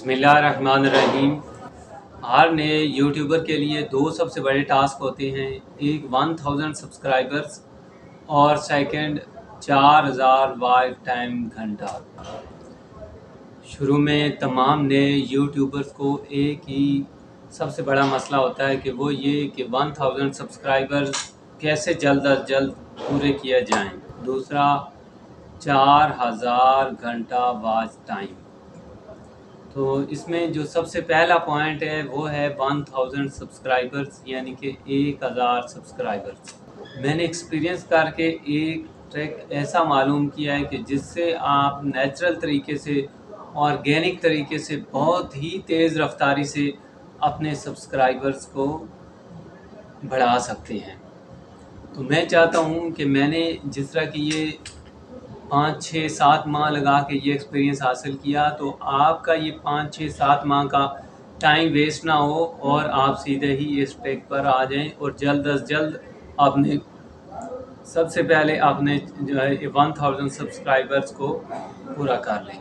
बिस्मिल्लाहिर्रहमानिर्रहीम। हर नए यूट्यूबर के लिए दो सबसे बड़े टास्क होते हैं, एक 1000 सब्सक्राइबर्स और सेकंड 4000 वॉच टाइम घंटा। शुरू में तमाम नए यूट्यूबर्स को एक ही सबसे बड़ा मसला होता है कि वो ये कि 1000 सब्सक्राइबर्स कैसे जल्द अज जल्द पूरे किए जाएं। दूसरा 4000 घंटा वॉच टाइम। तो इसमें जो सबसे पहला पॉइंट है वो है 1000 सब्सक्राइबर्स, यानी कि 1000 सब्सक्राइबर्स। मैंने एक्सपीरियंस करके एक ट्रिक ऐसा मालूम किया है कि जिससे आप नेचुरल तरीके से, ऑर्गेनिक तरीके से, बहुत ही तेज़ रफ्तारी से अपने सब्सक्राइबर्स को बढ़ा सकते हैं। तो मैं चाहता हूँ कि मैंने जिस तरह की ये 5-6-7 माह लगा के ये एक्सपीरियंस हासिल किया, तो आपका ये 5-6-7 माह का टाइम वेस्ट ना हो और आप सीधे ही इस ट्रैक पर आ जाएं और जल्द अज जल्द आपने सबसे पहले आपने जो है 1000 सब्सक्राइबर्स को पूरा कर लें।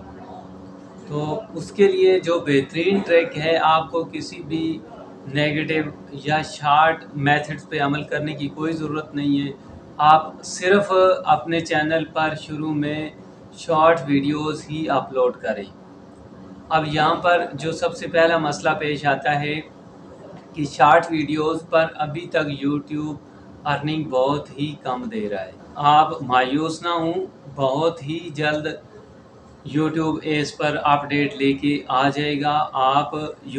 तो उसके लिए जो बेहतरीन ट्रैक है, आपको किसी भी नेगेटिव या शार्ट मेथड्स पे अमल करने की कोई ज़रूरत नहीं है। आप सिर्फ अपने चैनल पर शुरू में शॉर्ट वीडियोस ही अपलोड करें। अब यहाँ पर जो सबसे पहला मसला पेश आता है कि शॉर्ट वीडियोस पर अभी तक यूट्यूब अर्निंग बहुत ही कम दे रहा है। आप मायूस ना हों, बहुत ही जल्द यूट्यूब इस पर अपडेट लेके आ जाएगा। आप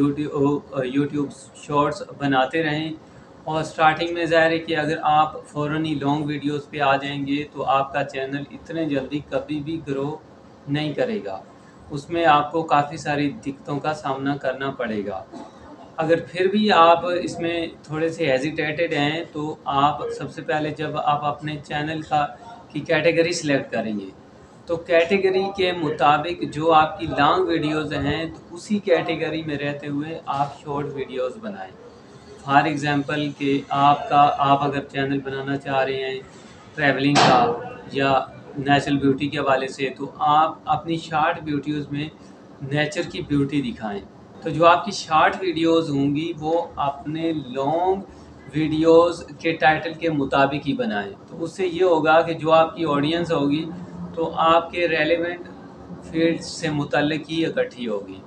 यूट्यूब शॉर्ट्स बनाते रहें और स्टार्टिंग में ज़ाहिर है कि अगर आप फ़ौरन ही लॉन्ग वीडियोस पे आ जाएंगे तो आपका चैनल इतने जल्दी कभी भी ग्रो नहीं करेगा। उसमें आपको काफ़ी सारी दिक्कतों का सामना करना पड़ेगा। अगर फिर भी आप इसमें थोड़े से हेजिटेटेड हैं तो आप सबसे पहले जब आप अपने चैनल की कैटेगरी सिलेक्ट करेंगे तो कैटेगरी के मुताबिक जो आपकी लॉन्ग वीडियोस हैं तो उसी कैटेगरी में रहते हुए आप शॉर्ट वीडियोस बनाएं। फॉर एग्ज़ाम्पल कि आप अगर चैनल बनाना चाह रहे हैं ट्रैवलिंग का या नेचुरल ब्यूटी के हवाले से, तो आप अपनी शॉर्ट वीडियोस में नेचर की ब्यूटी दिखाएं। तो जो आपकी शॉर्ट वीडियोस होंगी वो अपने लॉन्ग वीडियोस के टाइटल के मुताबिक ही बनाएं। तो उससे ये होगा कि जो आपकी ऑडियंस होगी तो आपके रेलेवेंट फील्ड से मुतल्लिक ही इकट्ठी होगी।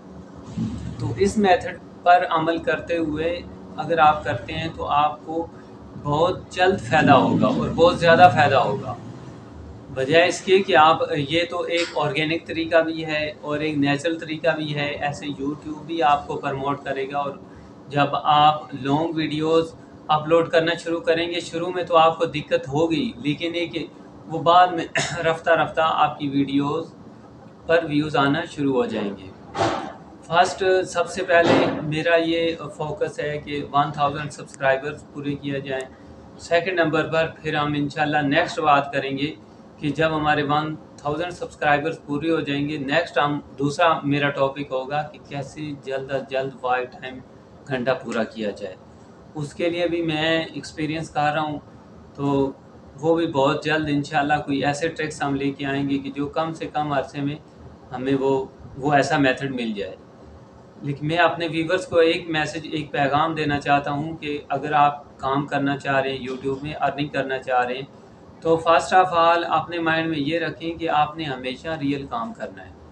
तो इस मेथड पर अमल करते हुए अगर आप करते हैं तो आपको बहुत जल्द फ़ायदा होगा और बहुत ज़्यादा फ़ायदा होगा, बजाय इसके कि आप ये तो एक ऑर्गेनिक तरीका भी है और एक नेचुरल तरीका भी है। ऐसे यूट्यूब भी आपको प्रमोट करेगा और जब आप लॉन्ग वीडियोस अपलोड करना शुरू करेंगे, शुरू में तो आपको दिक्कत होगी, लेकिन एक वो बाद में रफ्ता रफ्ता आपकी वीडियोस पर व्यूज़ आना शुरू हो जाएंगे। फर्स्ट सबसे पहले मेरा ये फोकस है कि 1000 सब्सक्राइबर्स पूरे किया जाएं। सेकंड नंबर पर फिर हम इंशाल्लाह नेक्स्ट बात करेंगे कि जब हमारे 1000 सब्सक्राइबर्स पूरे हो जाएंगे, नेक्स्ट हम दूसरा मेरा टॉपिक होगा कि कैसे जल्द अज जल्द वॉच टाइम घंटा पूरा किया जाए। उसके लिए भी मैं एक्सपीरियंस कर रहा हूँ, तो वो भी बहुत जल्द इंशाल्लाह कोई ऐसे ट्रिक्स हम लेके आएंगे कि जो कम से कम अरसे में हमें वो ऐसा मेथड मिल जाए। लेकिन मैं अपने व्यूवर्स को एक मैसेज, एक पैगाम देना चाहता हूँ कि अगर आप काम करना चाह रहे हैं, यूट्यूब में अर्निंग करना चाह रहे हैं, तो फर्स्ट ऑफ ऑल अपने माइंड में ये रखें कि आपने हमेशा रियल काम करना है।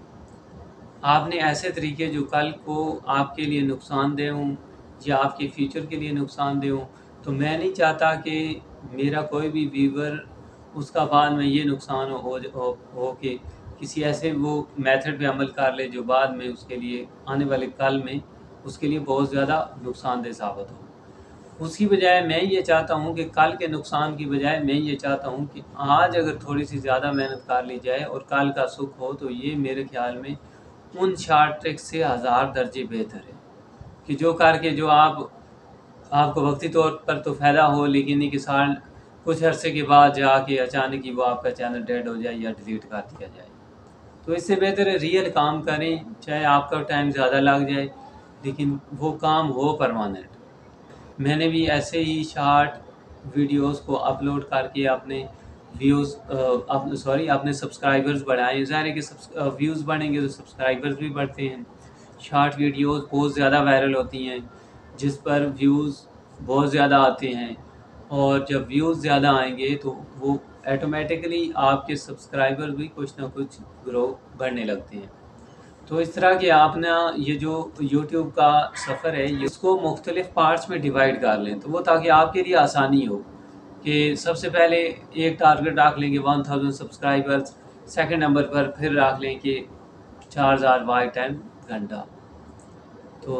आपने ऐसे तरीके जो कल को आपके लिए नुकसानदेह हों या आपके फ्यूचर के लिए नुकसानदेह हों। तो मैं नहीं चाहता कि मेरा कोई भी व्यूवर उसका बाद में ये नुकसान हो कि किसी ऐसे वो मेथड पे अमल कर ले जो बाद में उसके लिए आने वाले कल में उसके लिए बहुत ज़्यादा नुकसानदेह साबित हो। उसकी बजाय मैं ये चाहता हूँ कि कल के नुकसान की बजाय मैं ये चाहता हूँ कि आज अगर थोड़ी सी ज़्यादा मेहनत कर ली जाए और कल का सुख हो, तो ये मेरे ख्याल में उन शॉर्ट ट्रिक्स से 1000 दर्जे बेहतर है कि जो करके जो आपको वक्ती तौर पर तो फ़ायदा हो, लेकिन एक साल कुछ अरसे के बाद जाके अचानक ही वो आपका चैनल डेड हो जाए या डिलीट कर दिया जाए। तो इससे बेहतर है रियल काम करें, चाहे आपका टाइम ज़्यादा लग जाए लेकिन वो काम हो परमानेंट। मैंने भी ऐसे ही शॉर्ट वीडियोस को अपलोड करके अपने अपने सब्सक्राइबर्स बढ़ाएं। ज़ाहिर है कि व्यूज़ बढ़ेंगे तो सब्सक्राइबर्स भी बढ़ते हैं। شارٹ ویڈیوز بہت زیادہ وائرل ہوتی ہیں جس پر ویوز بہت زیادہ آتے ہیں، اور جب ویوز زیادہ آئیں گے تو وہ ایٹومیٹکلی آپ کے سبسکرائبر بھی کچھ نہ کچھ گرو بڑھنے لگتے ہیں۔ تو اس طرح کہ آپ نا یہ جو یوٹیوب کا سفر ہے اس کو مختلف پارٹس میں ڈیوائیڈ کر لیں، تو وہ تاکہ آپ کے لیے آسانی ہو کہ سب سے پہلے ایک ٹارگٹ رکھ لیں کہ 1000 سبسکرائبرز، سیکنڈ نمبر پر پھر رکھ لیں کہ 4000 واچ ٹائم گھنٹہ۔ تو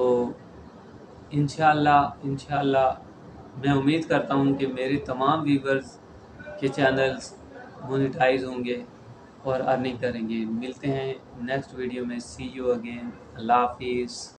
انشاءاللہ میں امید کرتا ہوں کہ میرے تمام ویورز کے چینلز مونیٹائز ہوں گے اور ارننگ کریں گے۔ ملتے ہیں نیکسٹ ویڈیو میں، سی یو اگین، اللہ حافظ۔